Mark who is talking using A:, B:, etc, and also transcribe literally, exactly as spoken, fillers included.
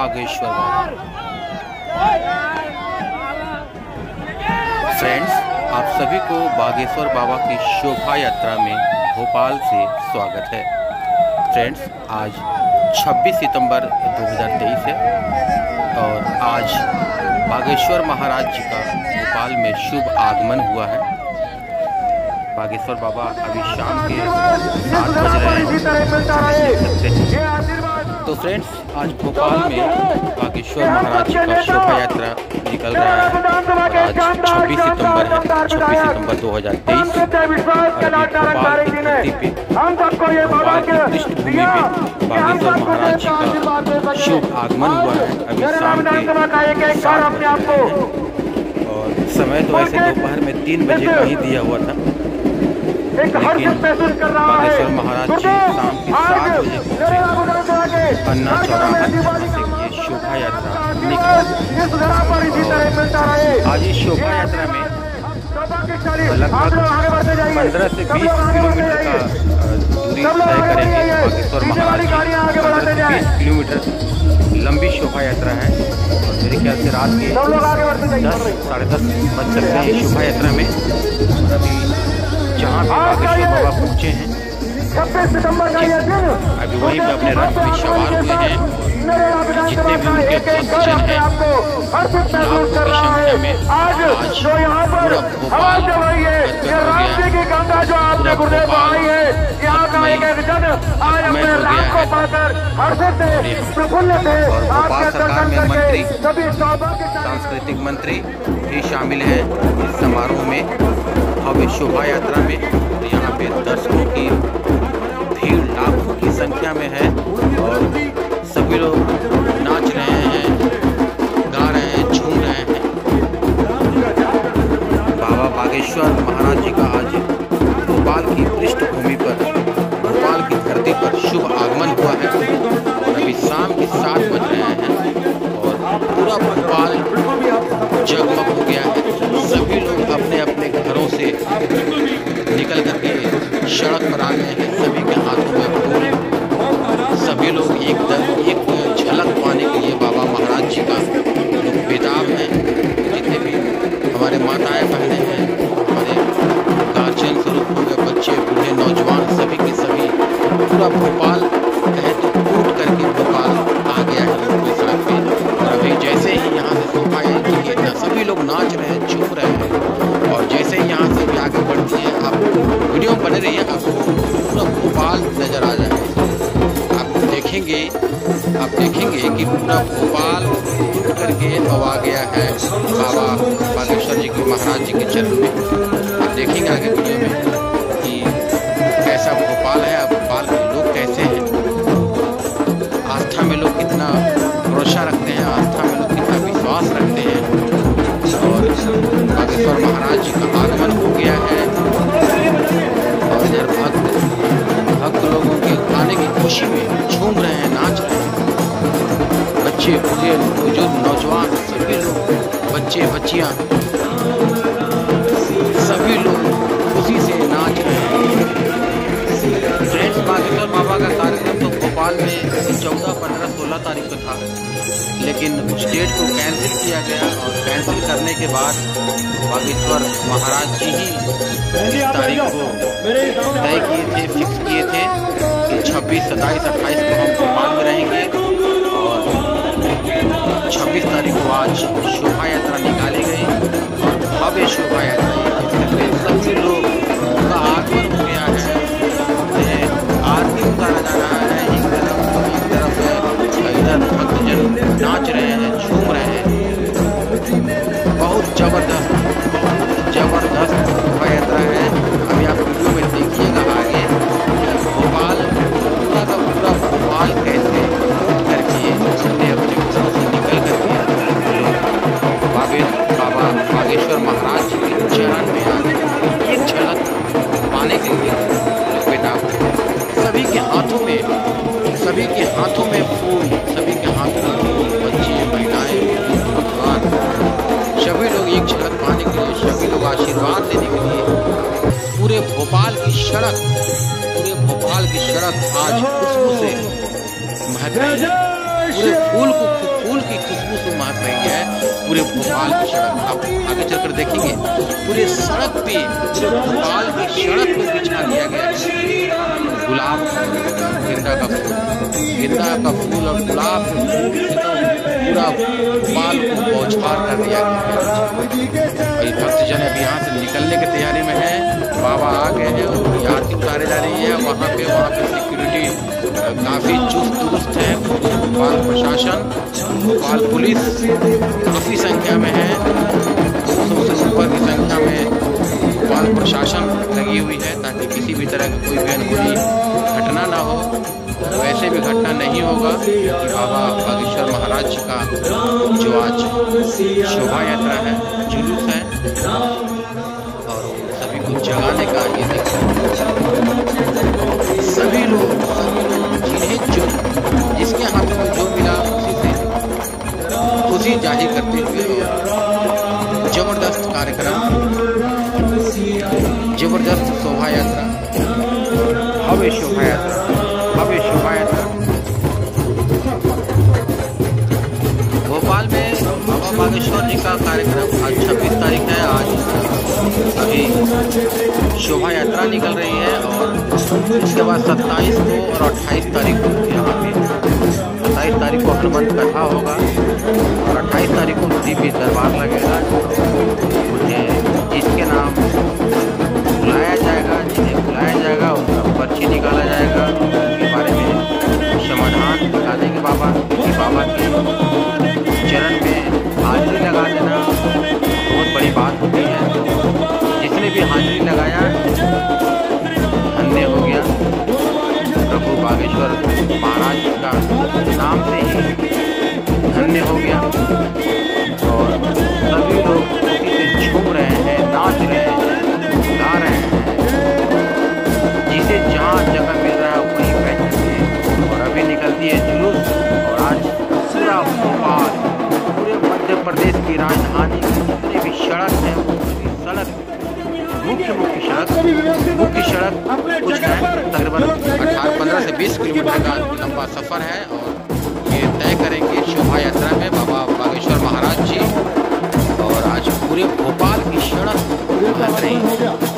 A: बागेश्वर बाबा। Friends, आप सभी को बागेश्वर बाबा की शोभा यात्रा में भोपाल से स्वागत है। फ्रेंड्स, आज छब्बीस सितंबर दो हज़ार तेईस है और आज बागेश्वर महाराज जी का भोपाल में शुभ आगमन हुआ है। बागेश्वर बाबा अभी शाम के सात बज रहे हैं। तो फ्रेंड्स, आज भोपाल में बागेश्वर महाराज जी का शोभा यात्रा निकल रहा है। आज छब्बीस सितंबर है, छब्बीस सितंबर दो हज़ार तेईस। भोपाल की धरती पे, भोपाल की पृष्ठभूमि पे बागेश्वर महाराज जी का शुभ आगमन हुआ है। अभी शाम के सात बज रहे हैं और समय तो वैसे दोपहर में तीन बजे का ही दिया हुआ था, लेकिन बागेश्वर महाराज जी शाम के सात बजे पहुंचे अन्ना चौराहा जहाँ से ये शोभा यात्रा निकली। आज इस शोभा यात्रा में लगभग पंद्रह से बीस किलोमीटर का दूरी तय करेंगे बागेश्वर महाराज जी। पंद्रह से बीस किलोमीटर लंबी शोभा यात्रा है और मेरे ख्याल से रात के दस साढ़े दस बज सकते हैं इस शोभा यात्रा में। अभी जहाँ पे बागेश्वर बाबा पहुँचे हैं, अभी वहीं पे अपने रथ में सवार हुए हैं। जितने भी उनके भक्तजन हैं, लाखों की संख्या में आज पूरा भोपाल गदगद हो गया है। पूरा भोपाल भक्तमय भक्तमय हो गया है। और भोपाल सरकार में मंत्री, सांस्कृतिक मंत्री भी शामिल है इस समारोह में, भव्य शोभा यात्रा में। यहाँ पे दर्शकों की भीड़ लाखों की संख्या में है और सभी लोग नाच रहे हैं, गा रहे हैं, झूम रहे हैं। बाबा बागेश्वर महाराज जी का आज भोपाल की पृष्ठभूमि पर, भोपाल की धरती पर शुभ आगमन हुआ है और अभी शाम के सात बज रहे हैं और पूरा भोपाल जगमग हो गया है। सभी लोग अपने अपने घरों से निकल करके सड़क पर आ गए हैं। सभी के हाथों में फूल, सभी लोग एक एक झलक पाने के लिए बाबा महाराज जी का लोग बेताब हैं। जितने भी हमारे माताएं बहनें हैं, हमारे गार्जियन स्वरूप हो गए, बच्चे बूढ़े नौजवान, सभी के सभी पूरा भोपाल कहे तो कूट करके भोपाल आ गया है लोग सड़क पे। और अभी जैसे ही यहाँ से शोभा यात्रा, सभी लोग नाच रहे हैं, झूम रहे हैं और जैसे ही यहाँ से भी आगे बढ़ती है, आप वीडियो बने रहिए, आपको पूरा भोपाल नज़र आ जाए। आप देखेंगे आप देखेंगे कि पूरा भोपाल उठ करके अब आ गया है बाबा बागेश्वर जी के महाराज जी के चरण में। आप देखेंगे आगे वीडियो में कि कैसा भोपाल है, अब भोपाल के लोग कैसे हैं, आस्था में लोग कितना भरोसा रखते हैं, आस्था में लोग कितना विश्वास रखते हैं। और बागेश्वर महाराज जी का आगमन हो गया है और इधर भक्त भक्त लोगों के आने की खुशी में झूम रहे हैं, नाच रहे हैं। बच्चे बूढ़े बुजुर्ग नौजवान सभी लोग, बच्चे बच्चियां सभी लोग खुशी से नाच रहे हैं। फ्रेंड्स, बागेश्वर बाबा का कार्यक्रम तो भोपाल में चौदह पंद्रह सोलह तारीख को था, लेकिन उस डेट को कैंसिल किया गया और कैंसिल करने के बाद बागेश्वर महाराज जी ही इस तारीख को तय किए थे, फिक्स किए थे कि छब्बीस सत्ताईस अट्ठाईस को हम भोपाल में रहेंगे और छब्बीस तारीख को आज शोभा यात्रा निकाली गई और भव्य शोभा यात्रा सभी लोग का आगमन हो गया है। आरती उतारा जा रहा है, एक तरफ एक तरफ इधर भक्तजन नाच रहे हैं, झूम रहे हैं। बहुत जबरदस्त जबरदस्त शोभा यात्रा है। अभी आप वीडियो में देखिएगा आगे भोपाल, पूरा का पूरा भोपाल कैसे करके अपने घरों से निकल करके बाबा बागेश्वर महाराज जी के चरण में आ एक झलक पाने के लिए लोग बेताब हैं। सभी के हाथों में सभी के हाथों में फूल, सभी के हाथों में फूल, बच्चे महिलाएं भगवान सभी लोग एक झलक पाने के लिए, सभी लोग आशीर्वाद देने के लिए पूरे भोपाल की सड़क पूरे भोपाल की सड़क आज खुशबू से महक रही है। पूरे फूल को खुशबू से महक रही है पूरे भोपाल की सड़क। आप आगे चलकर देखेंगे पूरे सड़क पे, पूरे भोपाल की सड़क पे बिछा दिया गया है गुलाब, गेंदा का फूल, गेंदा का फूल और गुलाब के फूल से तो पूरा भोपाल को बौछार कर दिया गया है। भक्तजन अभी यहाँ से निकलने की तैयारी में है। बाबा आ गए हैं, उनकी आरती उतारे जा रही है। वहाँ पे वहाँ पे सिक्योरिटी काफ़ी चुस्त दुरुस्त है। भोपाल प्रशासन, भोपाल पुलिस काफ़ी संख्या में है, दो सौ से ऊपर की संख्या में भोपाल प्रशासन लगी हुई है ताकि किसी भी तरह की कोई भी अनहोनी घटना ना हो। वैसे भी घटना नहीं होगा कि बाबा बागेश्वर महाराज का जो आज शोभा यात्रा है, जुलूस है, और सभी को जगाने का ये सभी लोग जिन्हें जो जिसके हाथ में जो मिला उसी से खुशी जाहिर करते हुए जबरदस्त कार्यक्रम, जबरदस्त शोभा यात्रा, भव्य शोभा यात्रा, भव्य शोभा यात्रा भोपाल में बाबा बागेश्वर जी का कार्यक्रम आज छब्बीस तारीख है। आज अभी शोभा यात्रा निकल रही है और इसके बाद सत्ताईस को और अट्ठाईस तारीख को यहाँ पे सत्ताईस तारीख को हनुमंत कथा होगा और अट्ठाईस तारीख को दिव्य दरबार लगेगा। मुझे जिसके नाम बुलाया जाएगा, जिन्हें बुलाया जाएगा उनका पर्ची निकाला जाएगा, उनके बारे में समाधान बता देंगे बाबा। क्योंकि बाबा के चरण में हाजिरी लगा देना बहुत बड़ी बात होती है। जिसने भी हाजिरी लगाया धन्य हो गया। प्रभु बागेश्वर महाराज का नाम से ही धन्य हो गया और सभी लोग खुशी से झूम रहे हैं, नाच रहे हैं, गा रहे हैं। जिसे जहाँ जगह मिल रहा है वहीं बैठे और अभी निकलती है जुलूस। और आज पूरा भोपाल, पूरे मध्य प्रदेश की राजधानी जितने भी सड़क है वो सभी सड़क, मुख्य मुख्य सड़क, मुख्य सड़क कुछ है तकरीबन अठारह पंद्रह से बीस किलोमीटर का लंबा सफ़र है और ये तय करेंगे शोभा यात्रा में बाबा बागेश्वर महाराज जी। और आज पूरे भोपाल की सड़क महक रही है।